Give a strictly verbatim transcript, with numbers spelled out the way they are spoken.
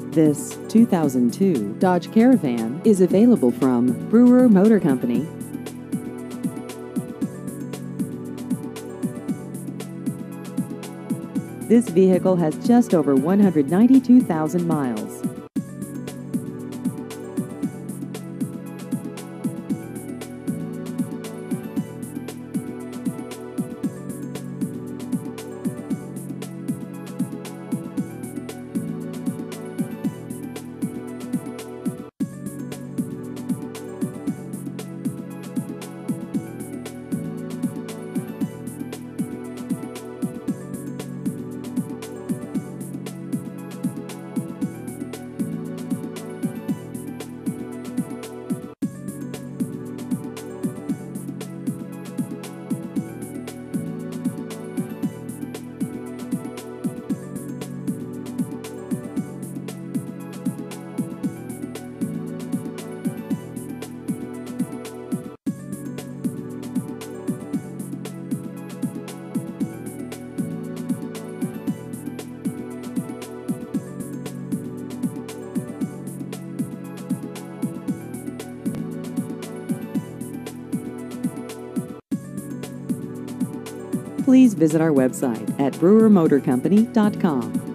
This two thousand two Dodge Caravan is available from Brewer Motor Company. This vehicle has just over one hundred ninety-two thousand miles. Please visit our website at brewer motor company dot com.